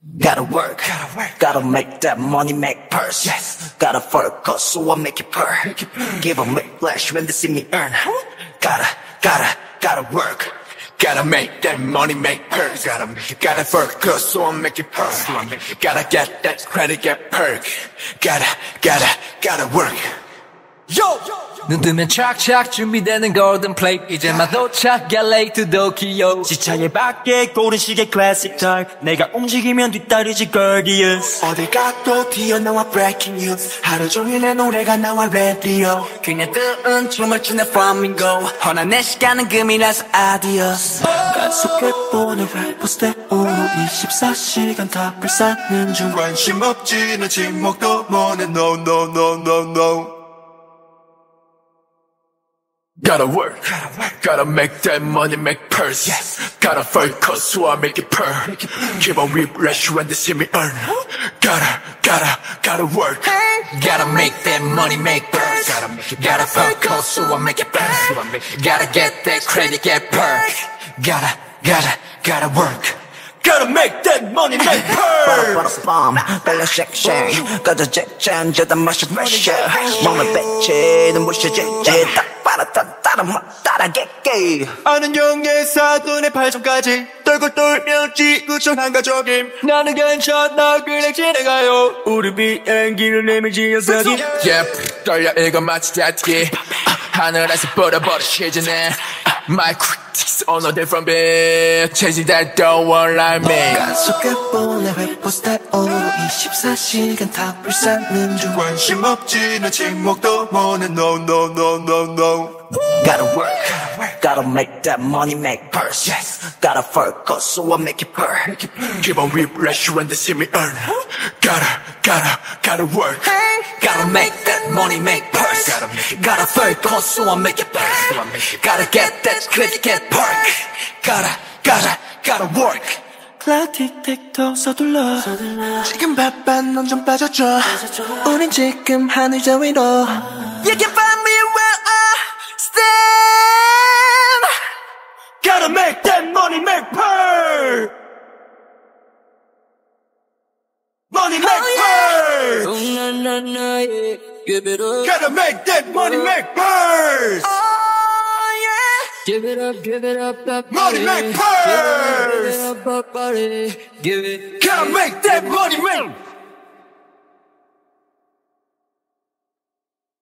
Gotta work, gotta make that money, make purse. Yes, gotta focus, so I make it purr. Give a whiplash when they see me earn. Gotta work. Gotta make that money, make purse. Gotta focus, so I make it purr. Gotta get that credit, get perk. Gotta work. Yo! 눈 뜨면 착착 준비되는 golden plate 이제 막 도착 get late to Tokyo 지차에 밖에 고른 시계 classic time 내가 움직이면 뒤따르지 gorgeous 어딜 가도 튀어나와 breaking news 하루 종일 내 노래가 나와 radio 그냥 뜨은 춤을 추는 flamingo 허나 내 시간은 금이라서 adios 속에 보는 래퍼스테 오후 24시간 답을 쌓는 중 관심 없지 너 침묵도 원해 no no no no no Gotta work, gotta make that money, make purse. Yes. Gotta focus, so I make it purr. Give a whiplash when they see me earn. Gotta work. Gotta make that money, make purse. Gotta focus, so I make it purr. Gotta get that credit, get perk. Gotta work. Gotta make that money, make purr 빠라빠라빰 빨려 쉑쉑 꺼져 잭잼 저다 마셔 프레셔 몸을 뱉지 눈부셔 잭잭 딱 빨았다 따라겠게 아는 영의 사돈의 발전까지 떨고 떨며 지구촌 한가족임 나는 괜찮아 그냥 지나가요 우리 비행기를 내밀지어서지 Yeah 떨려 이거 마치 자트기 하늘에서 뻗어버리시지네 My critics on a different beat Chasing that don't want like me 속에 보내 래퍼스테 오후 24시간 답을 쌓는 중 관심 없지 너 침묵도 원해 no no no no no Gotta work, gotta make that money, make purse. Yes, gotta focus, so I make it purr. Give a whiplash when they see me earn Gotta work Gotta make that money, make purse. Gotta focus, so I make it purr. Gotta get that credit, get perk. Gotta work. 클라우드 틱택톡 서둘러 지금 바빠 넌 좀 빠져줘 우린 지금 하늘 저 위로 You can find me where I stand. Gotta make that money, make purr Money, make purr Oh na na na yeah, give it up. Gotta make that money make purse Oh yeah, give it up, that Money make purse Give it up, buddy. Give it. Gotta make that money make